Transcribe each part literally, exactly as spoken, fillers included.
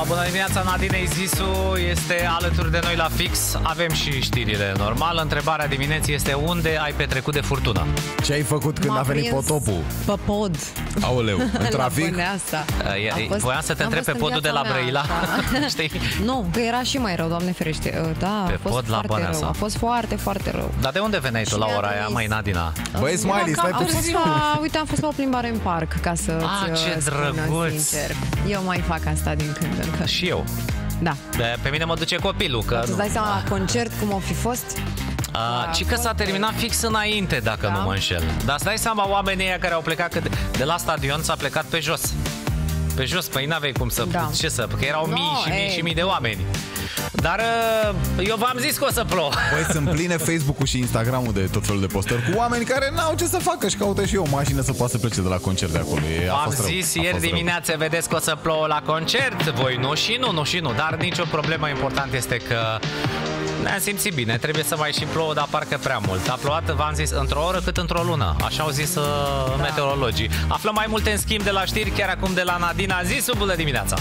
Bună dimineața, Nadine Zisu este alături de noi la fix. Avem și știrile normal. Întrebarea dimineții este: unde ai petrecut de furtună? Ce ai făcut când a venit potopul? Pe pod. Aoleu, în trafic? Voiam să te întreb pe podul de la Brăila. Știi? Nu, că era și mai rău, Doamne ferește. Da, pe a fost pod foarte la rău. A fost foarte, foarte rău. Dar de unde veneai tu la ora aia, măi, Nadina? Băi, Smiley, stai puțin. Uite, am fost la o plimbare în parc, ca să Ah, ce drăguț! Sincer. Eu mai fac asta din când în când. Și eu. Da. De, pe mine mă duce copilul. Că îți dai seama la concert cum o fi fost? A, ci că s-a terminat fix înainte, dacă da. nu mă înșel. Dar îți dai seama, oamenii ăia care au plecat, că de, de la stadion s-a plecat pe jos. Pe jos, păi n-aveai cum să... Da. Ce să... Că erau no, mii și mii ei. și mii de oameni. Dar eu v-am zis că o să plouă. Băi, sunt pline Facebook-ul și Instagram-ul de tot felul de postări cu oameni care n-au ce să facă și caută și eu o mașină să poată să plece de la concert de acolo. Am zis rău. ieri dimineață, rău. vedeți că o să plouă la concert. Voi nu și nu, nu și nu. Dar nicio problemă, important este că ne-am simțit bine, trebuie să mai și plouă, dar parcă prea mult. A plouat, v-am zis, într-o oră cât într-o lună. Așa au zis uh, da. meteorologii. Aflăm mai multe în schimb de la știri, chiar acum de la Nadina Zisu. Bună dimineața!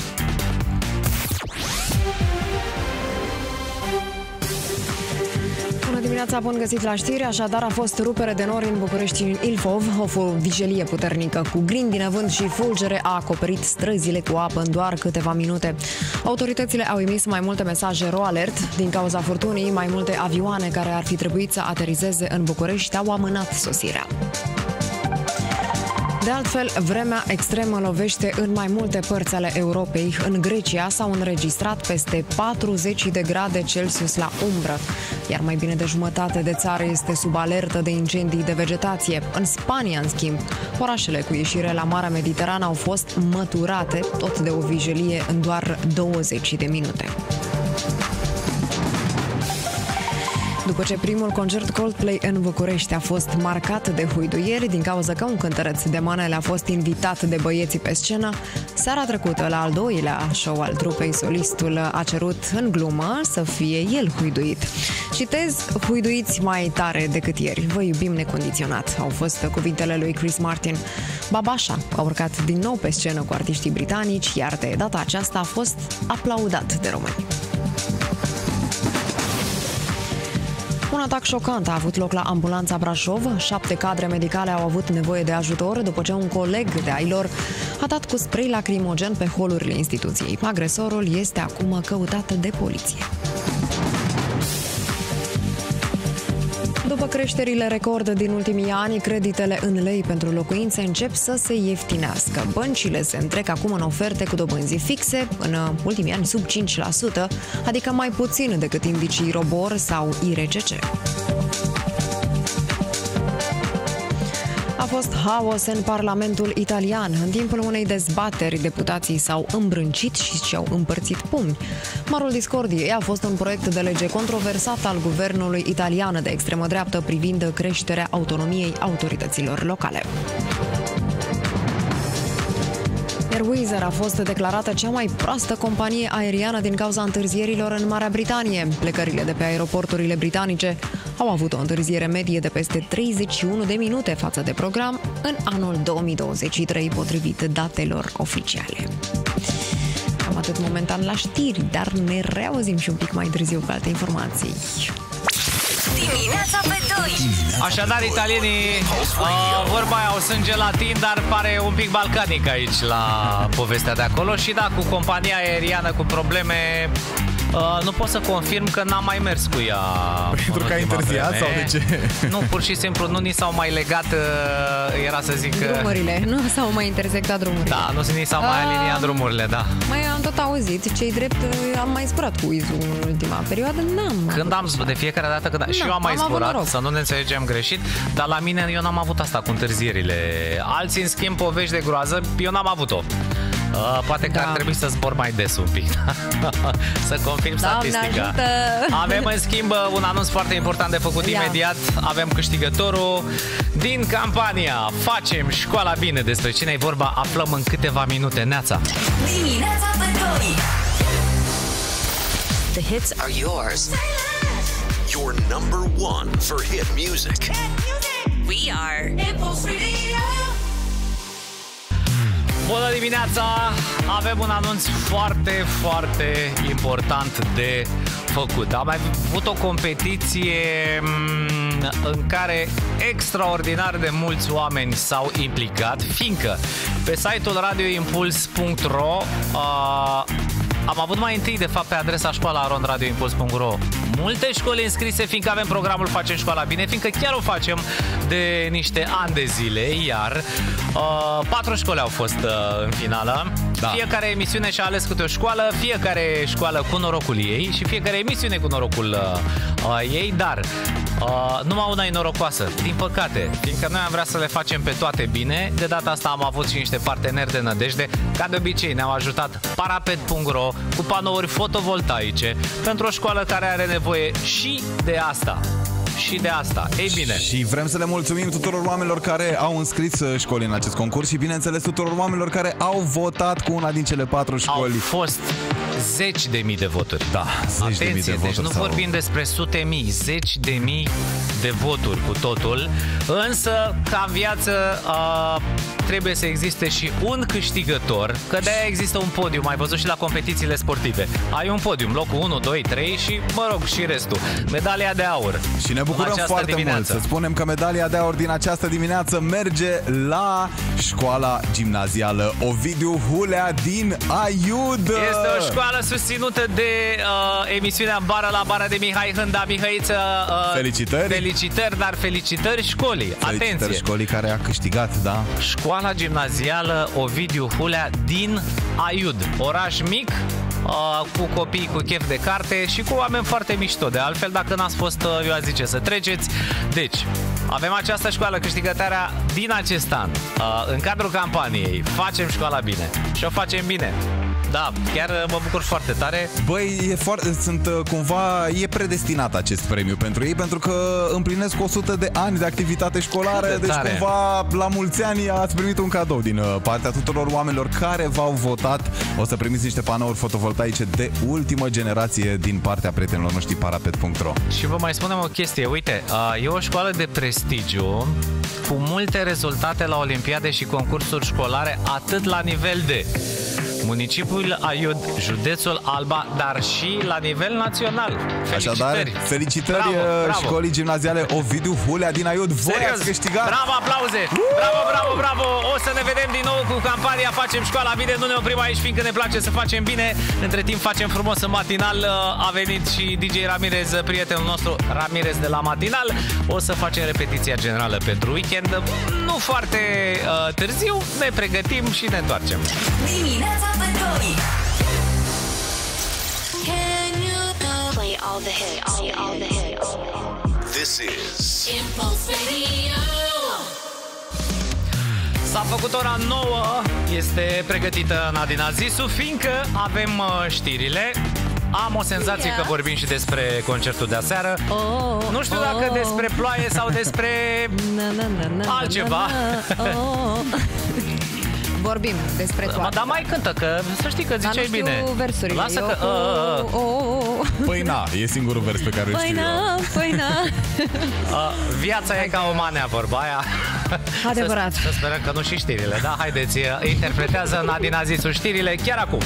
Bună dimineața, bun găsit la știri. Așadar, a fost rupere de nori în București, în Ilfov. O vijelie puternică cu grindină, vânt și fulgere a acoperit străzile cu apă în doar câteva minute. Autoritățile au emis mai multe mesaje ro alert. Din cauza furtunii, mai multe avioane care ar fi trebuit să aterizeze în București au amânat sosirea. De altfel, vremea extremă lovește în mai multe părți ale Europei. În Grecia s-au înregistrat peste patruzeci de grade Celsius la umbră, iar mai bine de jumătate de țară este sub alertă de incendii de vegetație. În Spania, în schimb, orașele cu ieșire la Marea Mediterană au fost măturate tot de o vijelie în doar douăzeci de minute. După ce primul concert Coldplay în București a fost marcat de huiduieri din cauza că un cântăreț de manele a fost invitat de băieții pe scenă, seara trecută, la al doilea show al trupei, solistul a cerut în glumă să fie el huiduit. Citez: huiduiți mai tare decât ieri, vă iubim necondiționat, au fost cuvintele lui Chris Martin. Babașa a urcat din nou pe scenă cu artiștii britanici, iar de data aceasta a fost aplaudat de români. Un atac șocant a avut loc la ambulanța Brașov. Șapte cadre medicale au avut nevoie de ajutor după ce un coleg de ai lor a dat cu spray lacrimogen pe holurile instituției. Agresorul este acum căutat de poliție. După creșterile record din ultimii ani, creditele în lei pentru locuințe încep să se ieftinească. Băncile se întrec acum în oferte cu dobânzi fixe, în ultimii ani sub cinci la sută, adică mai puțin decât indicii Robor sau I R C C. A fost haos în Parlamentul italian. În timpul unei dezbateri, deputații s-au îmbrâncit și și-au împărțit pumni. Marul discordiei a fost un proiect de lege controversat al guvernului italian de extremă dreaptă privind creșterea autonomiei autorităților locale. Airways a fost declarată cea mai proastă companie aeriană din cauza întârzierilor în Marea Britanie. Plecările de pe aeroporturile britanice au avut o întârziere medie de peste treizeci și unu de minute față de program în anul două mii douăzeci și trei, potrivit datelor oficiale. Cam atât momentan la știri, dar ne reauzim și un pic mai târziu cu alte informații. Dimineața pe doi. Așadar, italienii, uh, vorba aia, au sânge latin, dar pare un pic balcanic aici la povestea de acolo. Și da, cu compania aeriană cu probleme, uh, nu pot să confirm că n-am mai mers cu ea. Pentru că ai întârziat sau de ce? Nu, pur și simplu nu ni s-au mai legat, uh, era să zic... Uh, drumurile, nu s-au mai intersectat drumurile. Da, nu ni s-au mai aliniat uh, drumurile, da. Mai am tot auzit, cei drept, am mai zburat cu Izu în ultima perioadă, n-am. Când am zburat, de fiecare dată când... Și eu am mai zburat, să nu ne înțelegem greșit, dar la mine eu n-am avut asta cu întârzierile. Alții, în schimb, povești de groază, eu n-am avut-o. Uh, poate că da. ar trebui să zbor mai des un pic. Să confirm statistica. Avem, în schimb, un anunț foarte important de făcut Ia. imediat. Avem câștigătorul din campania Facem școala bine. Despre cine e vorba aflăm în câteva minute. Neața! Dimineața pe doi. The hits are yours. Your number one for hit music. Hit music. We are Impulse Radio. Bună dimineața! Avem un anunț foarte, foarte important de făcut. Am mai avut o competiție în care extraordinar de mulți oameni s-au implicat, fiindcă pe site-ul radio impuls punct ro uh, am avut mai întâi, de fapt, pe adresa școala arond radio impuls punct ro multe școli înscrise, fiindcă avem programul Facem Școala Bine, fiindcă chiar o facem de niște ani de zile, iar uh, patru școli au fost uh, în finală. Da. Fiecare emisiune și-a ales câte o școală, fiecare școală cu norocul ei și fiecare emisiune cu norocul uh, uh, ei, dar uh, numai una e norocoasă, din păcate, fiindcă noi am vrea să le facem pe toate bine. De data asta am avut și niște parteneri de nădejde. Ca de obicei ne-au ajutat parapet punct ro cu panouri fotovoltaice pentru o școală care are nevoie și de asta. Și de asta. Ei bine. Și vrem să le mulțumim tuturor oamenilor care au înscris școli în acest concurs și, bineînțeles, tuturor oamenilor care au votat cu una din cele patru școli. Au fost zeci de mii de voturi. Da, zeci Atenție, de mii de deci voturi. nu sau... vorbim despre sute mii, zeci de mii de voturi cu totul. Însă, ca în viață, uh, trebuie să existe și un câștigător, că de-aia există un podium. Ai văzut și la competițiile sportive. Ai un podium, locul unu, doi, trei și, mă rog, și restul. Medalia de aur. Și ne bucurăm foarte dimineață. mult să spunem că medalia de aur din această dimineață merge la școala gimnazială Ovidiu Hulea din Aiud. Este o școală susținută de uh, emisiunea Bara la Bara de Mihai Hânda. Mihăiță, uh, felicitări. Felicitări, dar felicitări școlii. Felicitări Atenție. școlii care a câștigat, da. Școala gimnazială Ovidiu Hulea din Aiud. Oraș mic, uh, cu copii cu chef de carte și cu oameni foarte mișto. De altfel, dacă n-ați fost, uh, eu aș zice să treceți. Deci, avem această școală câștigătoarea din acest an. Uh, în cadrul campaniei Facem Școala Bine. Și o facem bine. Da, chiar mă bucur foarte tare. Băi, e foarte, sunt cumva, e predestinat acest premiu pentru ei, pentru că împlinesc o sută de ani de activitate școlară, de deci tare. cumva la mulți ani ați primit un cadou din partea tuturor oamenilor care v-au votat. O să primiți niște panouri fotovoltaice de ultimă generație din partea prietenilor noștri parapet punct ro. Și vă mai spunem o chestie, uite, e o școală de prestigiu cu multe rezultate la olimpiade și concursuri școlare, atât la nivel de municipiul Aiud, județul Alba, dar și la nivel național. Felicitări! Așadar, felicitări bravo, bravo. școlii gimnaziale Ovidiu Hulea din Aiud. Voi Serios, ați câștigat! Bravo, aplauze! Bravo, bravo, bravo! O să ne vedem din nou cu campania Facem Școala Bine. Nu ne oprim aici, fiindcă ne place să facem bine. Între timp facem frumos în matinal. A venit și D J Ramirez, prietenul nostru Ramirez de la matinal. O să facem repetiția generală pentru weekend. Nu foarte uh, târziu, ne pregătim și ne întoarcem. Dimineața pe doi. Can you play all the hits? All, all the hits. This is Impulse Radio. S-a făcut ora nouă, este pregătită Nadina Zisu, fiindcă avem uh, știrile. Am o senzație Yeah. că vorbim și despre concertul de aseară. Oh, Nu știu dacă oh. despre ploaie sau despre Na, na, na, na, altceva. na, na, oh. Vorbim despre toate. Dar mai cântă, că să știi că Dar ziceai nu știu bine. versurile. Lasă Eu că... cu... Uh, uh, uh. Oh, oh. Păi na, e singurul vers pe care îl Păi știu eu. na, păi na. Uh, viața e ca o manea, vorba aia. Adevărat. Să, să sperăm că nu și știrile, da? Haideți, interpretează Nadina Zisu știrile chiar acum.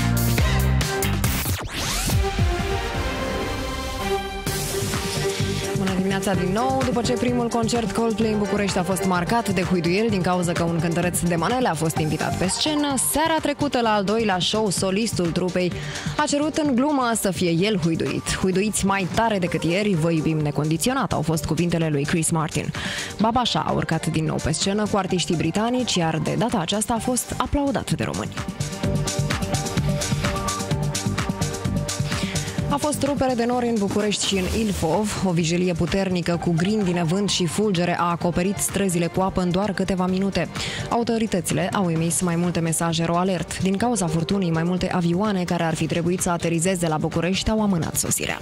Bună dimineața din nou. După ce primul concert Coldplay în București a fost marcat de huiduieli din cauza că un cântăreț de manele a fost invitat pe scenă, seara trecută la al doilea show, solistul trupei a cerut în glumă să fie el huiduit. Huiduiți mai tare decât ieri, vă iubim necondiționat, au fost cuvintele lui Chris Martin. Babașa a urcat din nou pe scenă cu artiștii britanici, iar de data aceasta a fost aplaudat de români. A fost rupere de nori în București și în Ilfov. O vigilie puternică cu grindine, vânt și fulgere a acoperit străzile cu apă în doar câteva minute. Autoritățile au emis mai multe mesaje ro-alert. Din cauza furtunii, mai multe avioane care ar fi trebuit să aterizeze la București au amânat sosirea.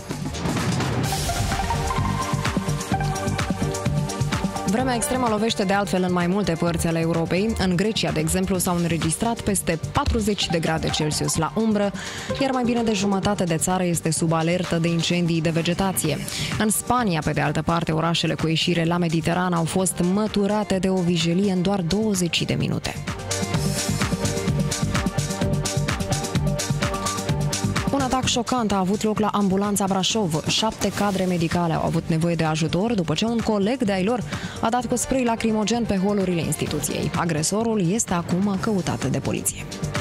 Vremea extremă lovește de altfel în mai multe părți ale Europei. În Grecia, de exemplu, s-au înregistrat peste patruzeci de grade Celsius la umbră, iar mai bine de jumătate de țară este sub alertă de incendii de vegetație. În Spania, pe de altă parte, orașele cu ieșire la Mediterană au fost măturate de o vigilie în doar douăzeci de minute. Un atac șocant a avut loc la ambulanța Brașov. Șapte cadre medicale au avut nevoie de ajutor după ce un coleg de-ai lor a dat cu spray lacrimogen pe holurile instituției. Agresorul este acum căutat de poliție.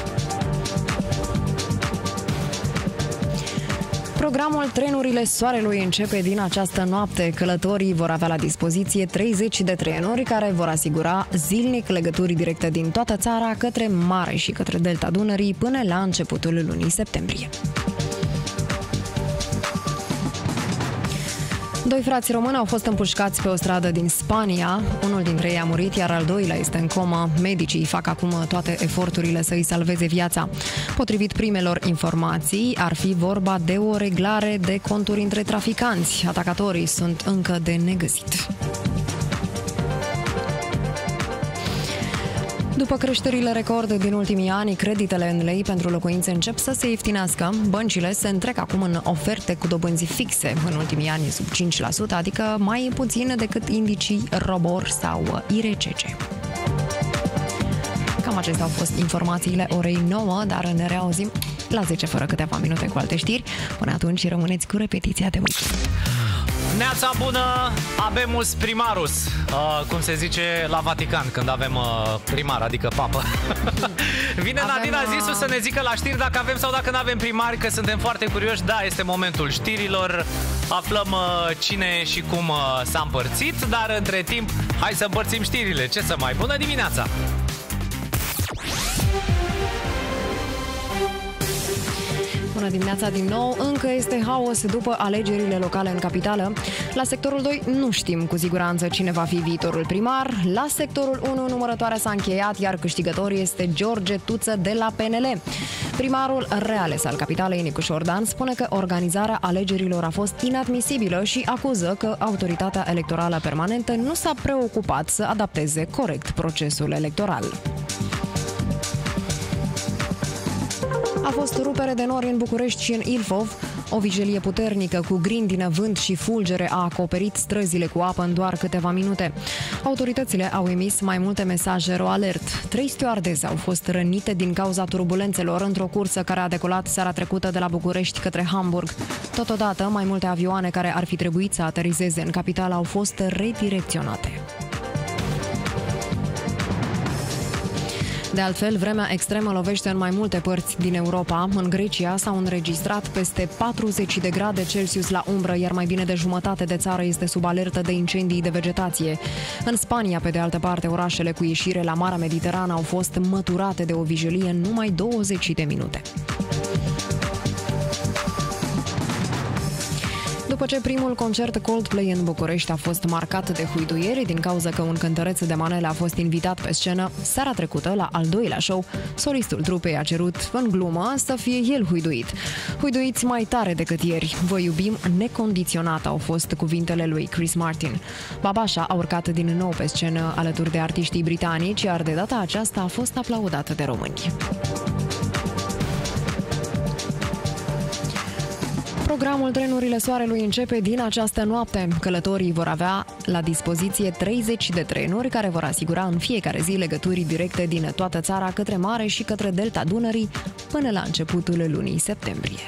Programul Trenurile Soarelui începe din această noapte. Călătorii vor avea la dispoziție treizeci de trenuri care vor asigura zilnic legături directe din toată țara către mare și către Delta Dunării până la începutul lunii septembrie. Doi frați români au fost împușcați pe o stradă din Spania. Unul dintre ei a murit, iar al doilea este în comă. Medicii fac acum toate eforturile să îi salveze viața. Potrivit primelor informații, ar fi vorba de o reglare de conturi între traficanți. Atacatorii sunt încă de negăsit. După creșterile record din ultimii ani, creditele în lei pentru locuințe încep să se ieftinească. Băncile se întrec acum în oferte cu dobânzi fixe în ultimii ani sub cinci la sută, adică mai puțin decât indicii ROBOR sau I R C C. Cam acestea au fost informațiile orei nouă, dar ne reauzim la zece fără câteva minute cu alte știri. Până atunci rămâneți cu repetiția de weekend. Neața bună, abemus primarus, uh, cum se zice la Vatican când avem uh, primar, adică papă. Vine avem, Nadina Zisu să ne zică la știri dacă avem sau dacă nu avem primari, că suntem foarte curioși. Da, este momentul știrilor, aflăm uh, cine și cum uh, s-a împărțit, dar între timp, hai să împărțim știrile. Ce să mai, bună dimineața! Bună dimineața din nou, încă este haos după alegerile locale în capitală. La sectorul doi nu știm cu siguranță cine va fi viitorul primar. La sectorul unu numărătoarea s-a încheiat, iar câștigător este George Tuță de la P N L. Primarul reales al capitalei, Nicu Șordan, spune că organizarea alegerilor a fost inadmisibilă și acuză că autoritatea electorală permanentă nu s-a preocupat să adapteze corect procesul electoral. A fost rupere de nori în București și în Ilfov. O vijelie puternică cu grindină, vânt și fulgere a acoperit străzile cu apă în doar câteva minute. Autoritățile au emis mai multe mesaje ro-alert. Trei stewardeze au fost rănite din cauza turbulențelor într-o cursă care a decolat seara trecută de la București către Hamburg. Totodată, mai multe avioane care ar fi trebuit să aterizeze în capitală au fost redirecționate. De altfel, vremea extremă lovește în mai multe părți din Europa. În Grecia s-au înregistrat peste patruzeci de grade Celsius la umbră, iar mai bine de jumătate de țară este sub alertă de incendii de vegetație. În Spania, pe de altă parte, orașele cu ieșire la Marea Mediterană au fost măturate de o vijelie în numai douăzeci de minute. După ce primul concert Coldplay în București a fost marcat de huiduieri din cauza că un cântăreț de manele a fost invitat pe scenă, seara trecută, la al doilea show, solistul trupei a cerut, în glumă, să fie el huiduit. Huiduiți mai tare decât ieri. Vă iubim necondiționat, au fost cuvintele lui Chris Martin. Babașa a urcat din nou pe scenă alături de artiștii britanici, iar de data aceasta a fost aplaudată de români. Programul Trenurile Soarelui începe din această noapte. Călătorii vor avea la dispoziție treizeci de trenuri care vor asigura în fiecare zi legături directe din toată țara către mare și către Delta Dunării până la începutul lunii septembrie.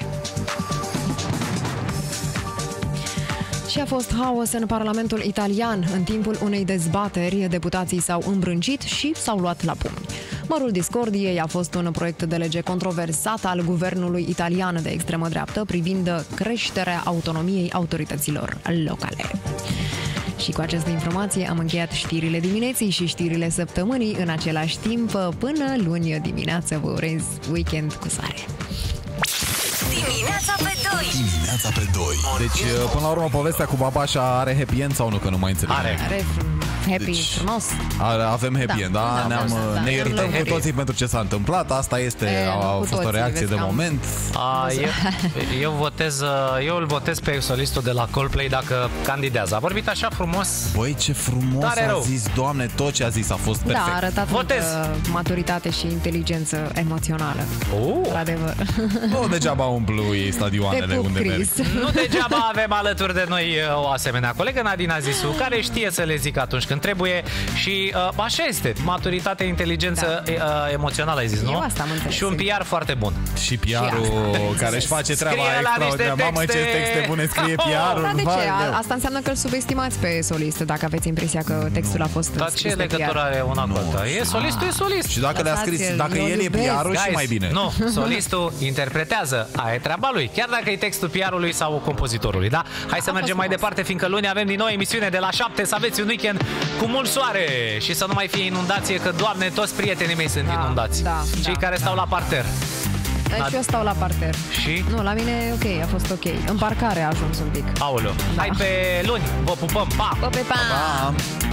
Și a fost haos în Parlamentul italian. În timpul unei dezbateri, deputații s-au îmbrâncit și s-au luat la pumni. Mărul discordiei a fost un proiect de lege controversat al guvernului italian de extremă dreaptă privind creșterea autonomiei autorităților locale. Și cu această informație am încheiat știrile dimineții și știrile săptămânii în același timp. Până luni dimineață vă urez weekend cu soare. Dimineața pe doi. Dimineața pe doi. Deci, până la urmă, povestea cu babașa are happy end sau nu, că nu mai înțeleg? Are. Are happy, Deci, frumos. Are, avem happy Da, end, da? da, Ne-am, da, ne iertăm happy cu toții pentru ce s-a întâmplat. Asta este, E, a, a cu fost o toții, reacție vezi de că am- moment. A, eu, eu, votez, eu îl votez pe solistul de la Coldplay dacă candidează. A vorbit așa frumos. Băi, ce frumos Tare a rău. zis, Doamne, tot ce a zis a fost perfect. Da, a arătat Votez. multă maturitate și inteligență emoțională. Oh. Într-adevăr. Nu degeaba umplu ei Te stadioanele pup, unde merg. Chris. Nu degeaba avem alături de noi o asemenea colegă, Nadina Zisu, care știe să le zic atunci când trebuie și uh, așa este, maturitate, inteligență da. uh, emoțională, ai zis, nu? Eu asta am înțeles. Și un P R foarte bun. Și P R-ul care își face treaba extraordinară. Mamă, ce texte bune scrie P R-ul. Da, de ce? Asta înseamnă că îl subestimați pe solist, dacă aveți impresia că textul a fost Dar ce legătură are una cu alta? E solistul, e solist. Și dacă le-a scris, dacă el e P R-ul, și mai bine. Nu, solistul interpretează, aia e treaba lui, chiar dacă e textul P R-ului sau compozitorului, da? Hai să mergem mai departe, fiindcă luni avem din nou emisiune de la șapte, să aveți un weekend cu mult soare și să nu mai fie inundație, că, Doamne, toți prietenii mei sunt da, inundați. Da, Cei da, care da. stau la parter. Deci eu stau la parter. Și? Nu, la mine ok, a fost ok. În parcare a ajuns un pic. Aoleu. Da. Hai pe luni, vă pupăm, pa! Pa, pe, pa! Pa!